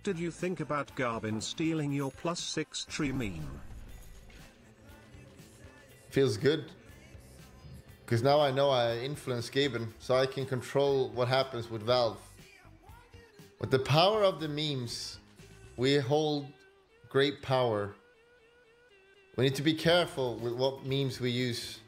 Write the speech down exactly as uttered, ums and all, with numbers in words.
did you think about Garbin stealing your plus six tree meme? Feels good. Because now I know I influence Gaben, so I can control what happens with Valve. With the power of the memes, we hold great power. We need to be careful with what memes we use.